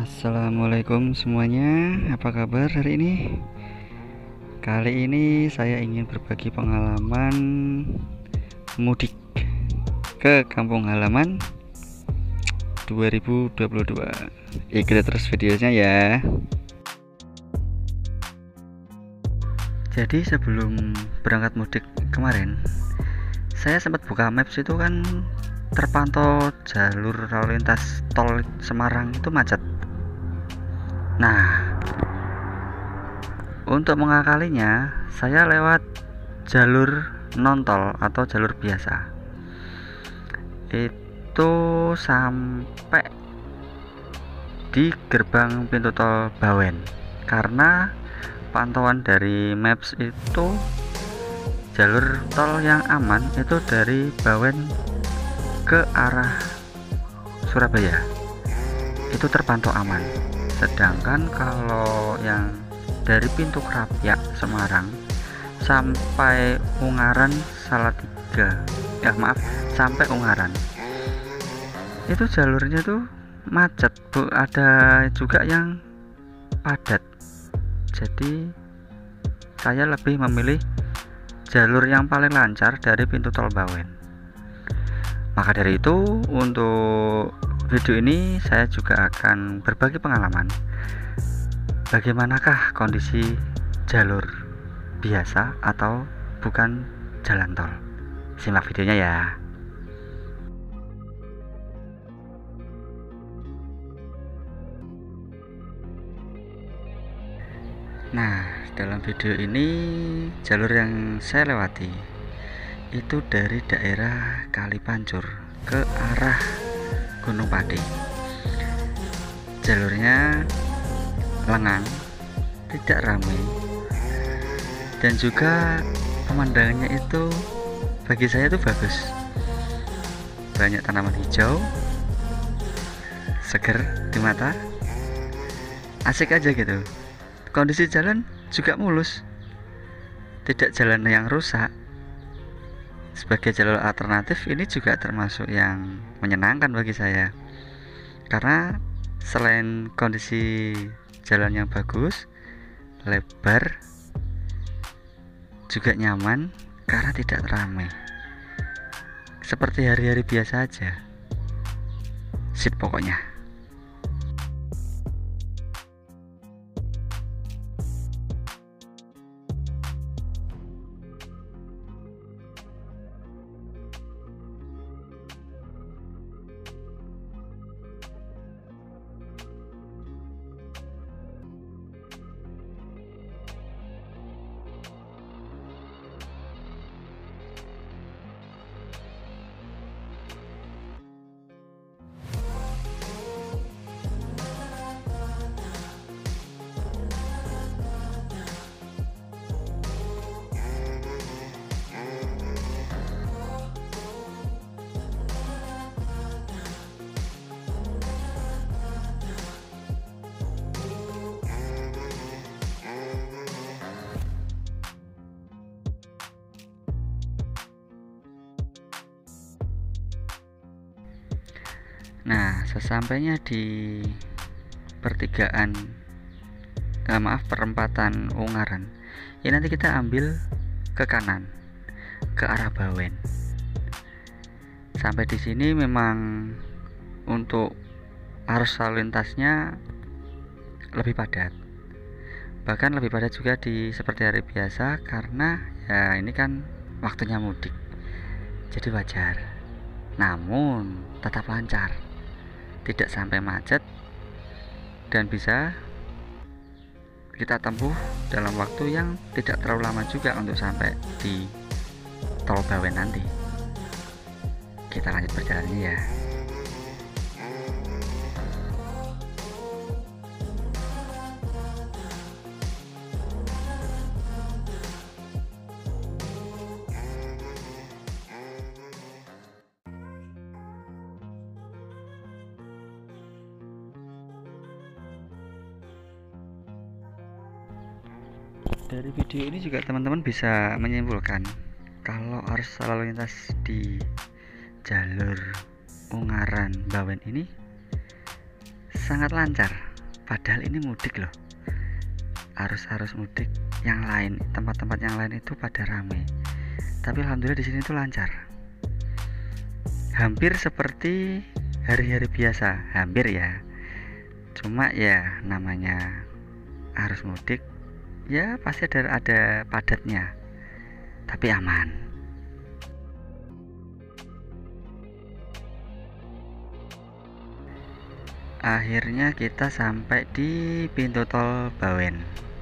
Assalamualaikum semuanya, apa kabar hari ini? Kali ini saya ingin berbagi pengalaman mudik ke kampung halaman 2022. Ikuti terus videonya ya. Jadi sebelum berangkat mudik kemarin, saya sempat buka maps, itu kan terpantau jalur lalu lintas tol Semarang itu macet. Nah, untuk mengakalinya, saya lewat jalur non-tol atau jalur biasa. Itu sampai di gerbang pintu tol Bawen. Karena pantauan dari maps itu jalur tol yang aman itu dari Bawen ke arah Surabaya. Itu terpantau aman. Sedangkan kalau yang dari pintu Krapyak Semarang sampai Ungaran Salatiga, sampai Ungaran, itu jalurnya tuh macet, Bu. Ada juga yang padat. Jadi saya lebih memilih jalur yang paling lancar dari pintu tol Bawen. Maka dari itu, untuk video ini saya juga akan berbagi pengalaman bagaimanakah kondisi jalur biasa atau bukan jalan tol. Simak videonya ya. Nah, dalam video ini jalur yang saya lewati itu dari daerah Kalipancur ke arah Gunung Pati. Jalurnya lengang, tidak ramai, dan juga pemandangannya itu bagi saya itu bagus. Banyak tanaman hijau, seger di mata, asik aja gitu. Kondisi jalan juga mulus, tidak jalan yang rusak. Sebagai jalur alternatif, ini juga termasuk yang menyenangkan bagi saya, karena selain kondisi jalan yang bagus, lebar, juga nyaman karena tidak ramai, seperti hari-hari biasa aja. Sip pokoknya. Nah, sesampainya di pertigaan perempatan Ungaran, ini nanti kita ambil ke kanan ke arah Bawen. Sampai di sini memang untuk arus lalu lintasnya lebih padat, bahkan lebih padat juga seperti hari biasa, karena ya ini kan waktunya mudik, jadi wajar. Namun tetap lancar, tidak sampai macet, dan bisa kita tempuh dalam waktu yang tidak terlalu lama juga untuk sampai di tol Bawen nanti. Kita lanjut perjalanannya ya. Dari video ini juga teman-teman bisa menyimpulkan kalau arus lalu lintas di jalur Ungaran Bawen ini sangat lancar, Padahal ini mudik loh. Arus-arus mudik yang lain, tempat-tempat yang lain itu pada rame. Tapi alhamdulillah di sini tuh lancar. Hampir seperti hari-hari biasa, hampir ya. Cuma ya namanya arus mudik, ya pasti ada padatnya. Tapi aman. Akhirnya kita sampai di pintu tol Bawen.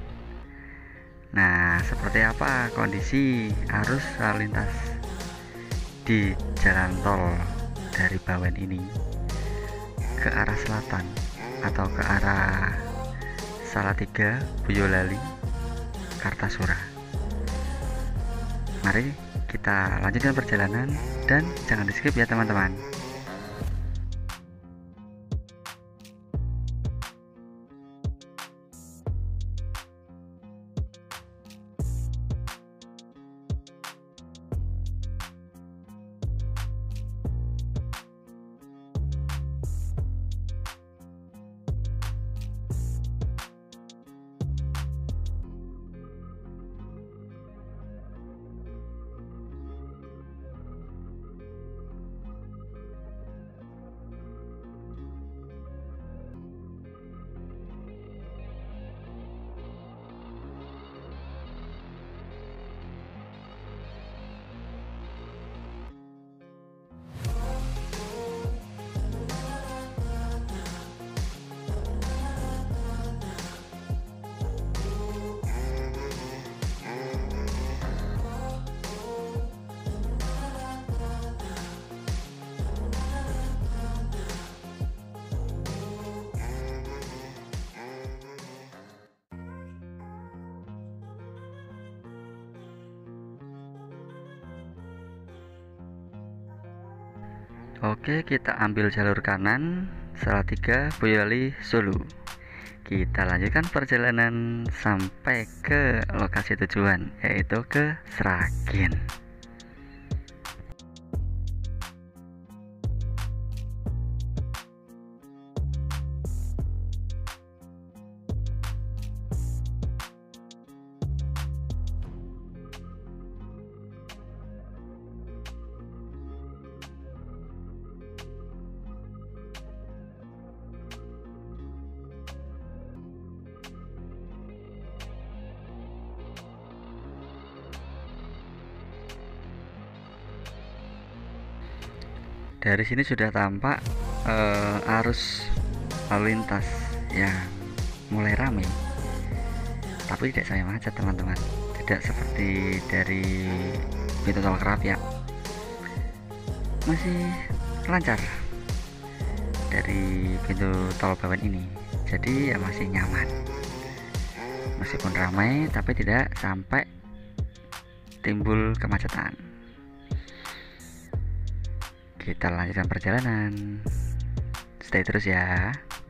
Nah, seperti apa kondisi arus lalu lintas di jalan tol dari Bawen ini ke arah selatan atau ke arah Salatiga, Boyolali, Kartasura? Mari kita lanjutkan perjalanan dan jangan di skip ya teman-teman. Oke, kita ambil jalur kanan Salatiga, Boyolali, Solo. Kita lanjutkan perjalanan sampai ke lokasi tujuan, yaitu ke Sragen. Dari sini sudah tampak arus lalu lintas yang mulai ramai, tapi tidak saya macet teman-teman. Tidak seperti dari pintu tol Krapyak, masih lancar dari pintu tol Bawen ini. Jadi ya masih nyaman, meskipun ramai tapi tidak sampai timbul kemacetan. Kita lanjutkan perjalanan, stay terus ya.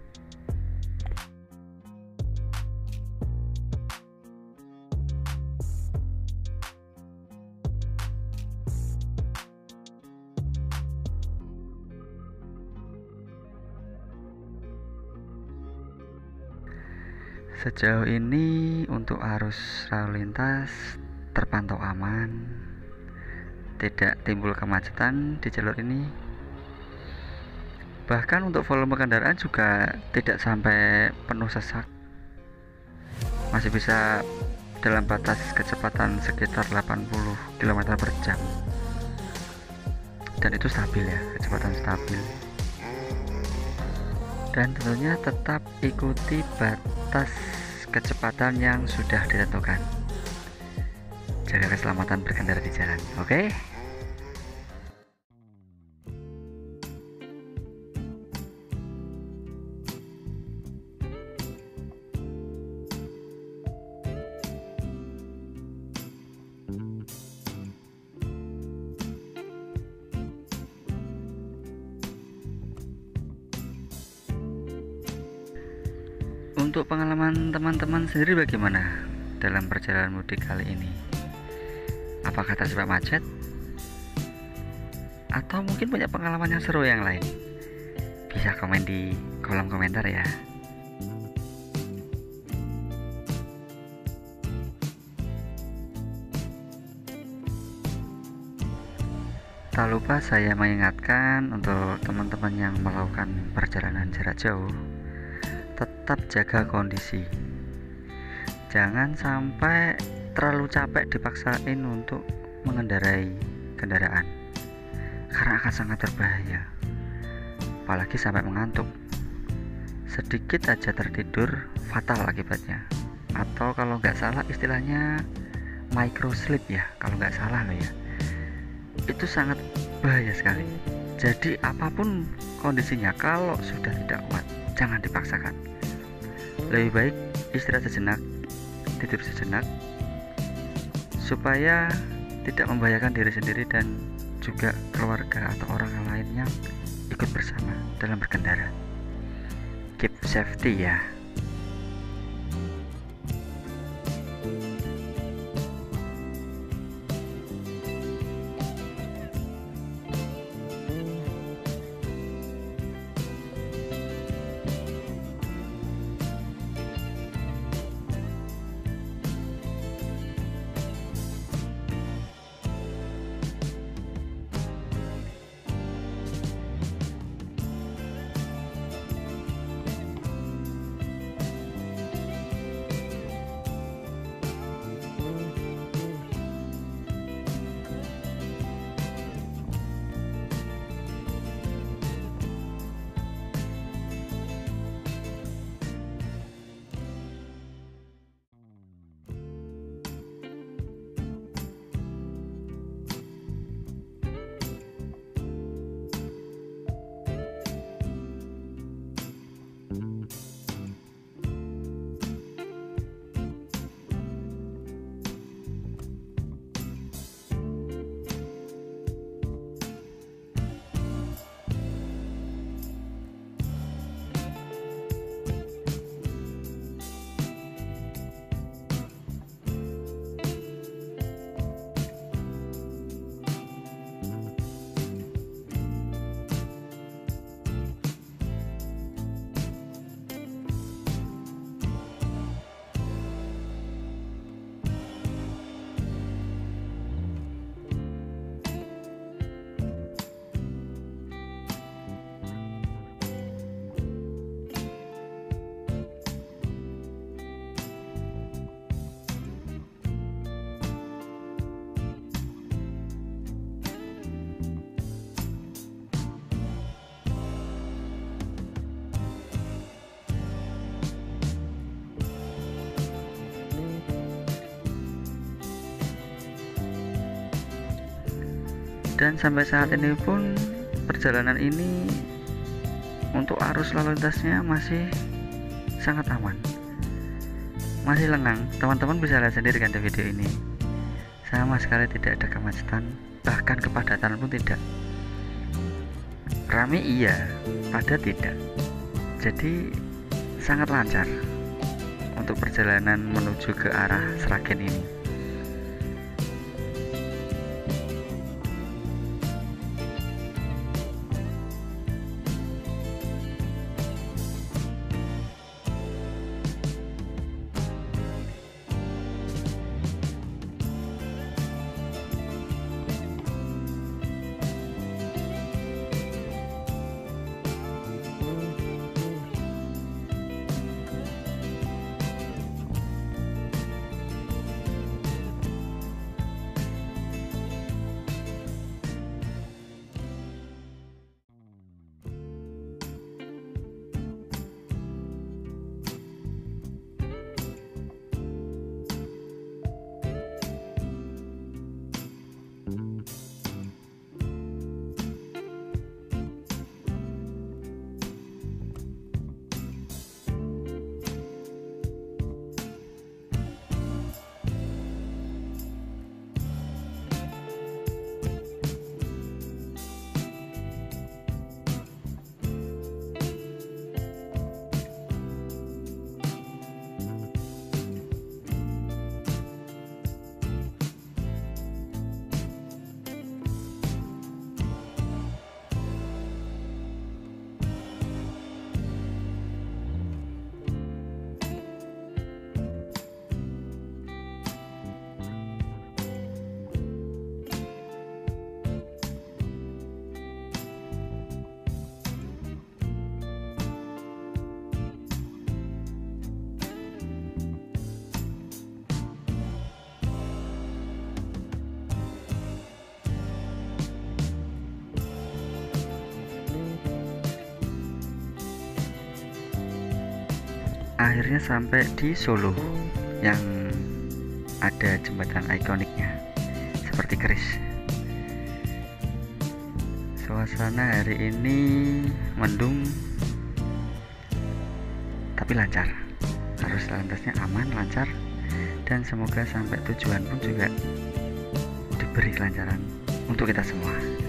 Sejauh ini untuk arus lalu lintas terpantau aman, tidak timbul kemacetan di jalur ini. Bahkan untuk volume kendaraan juga tidak sampai penuh sesak, masih bisa dalam batas kecepatan sekitar 80 km per jam, dan itu stabil ya, kecepatan stabil. Dan tentunya tetap ikuti batas kecepatan yang sudah ditentukan. Jaga keselamatan berkendara di jalan, oke? Untuk pengalaman teman-teman sendiri bagaimana dalam perjalanan mudik kali ini? Apakah terjebak macet? Atau mungkin punya pengalaman yang seru yang lain? Bisa komen di kolom komentar ya. Tak lupa saya mengingatkan untuk teman-teman yang melakukan perjalanan jarak jauh, tetap jaga kondisi. Jangan sampai terlalu capek dipaksain untuk mengendarai kendaraan, karena akan sangat berbahaya. Apalagi sampai mengantuk. Sedikit aja tertidur, fatal akibatnya. Atau kalau nggak salah istilahnya micro sleep ya, kalau nggak salah loh ya. Itu sangat bahaya sekali. Jadi apapun kondisinya, kalau sudah tidak kuat, jangan dipaksakan. Lebih baik istirahat sejenak, tidur sejenak, supaya tidak membahayakan diri sendiri dan juga keluarga atau orang lain yang ikut bersama dalam berkendara. Keep safety ya. Dan sampai saat ini pun perjalanan ini untuk arus lalu lintasnya masih sangat aman, masih lengang. Teman-teman bisa lihat sendiri kan di video ini, sama sekali tidak ada kemacetan, bahkan kepadatan pun tidak. Rame iya, padat tidak. Jadi sangat lancar untuk perjalanan menuju ke arah Sragen ini. akhirnya sampai di Solo yang ada jembatan ikoniknya seperti keris. Suasana hari ini mendung tapi lancar, arus lalu lintasnya aman, lancar, dan semoga sampai tujuan pun juga diberi kelancaran untuk kita semua.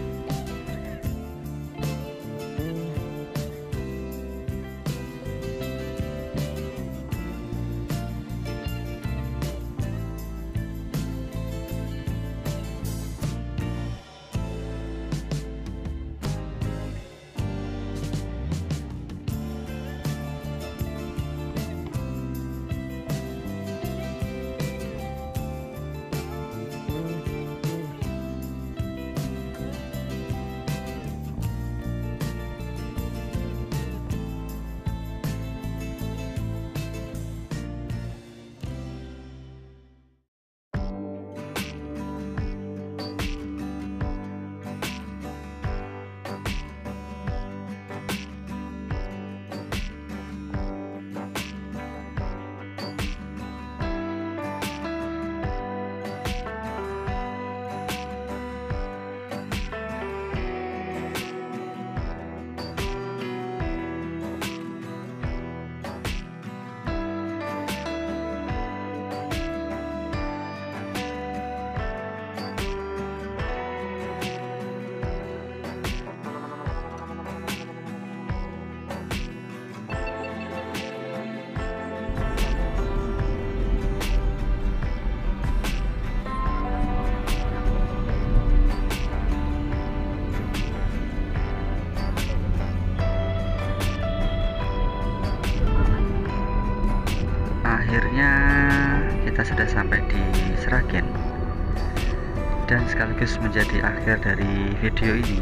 Akhirnya kita sudah sampai di Sragen, dan sekaligus menjadi akhir dari video ini.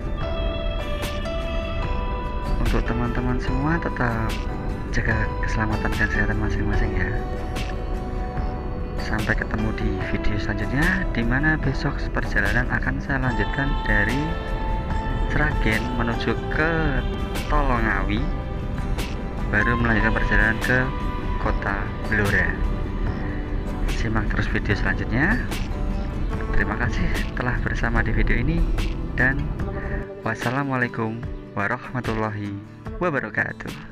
Untuk teman-teman semua tetap jaga keselamatan dan kesehatan masing-masing ya. Sampai ketemu di video selanjutnya, dimana besok perjalanan akan saya lanjutkan dari Sragen menuju ke Tolongawi, baru melanjutkan perjalanan ke kota Blora. Simak terus video selanjutnya. Terima kasih telah bersama di video ini, dan wassalamualaikum warahmatullahi wabarakatuh.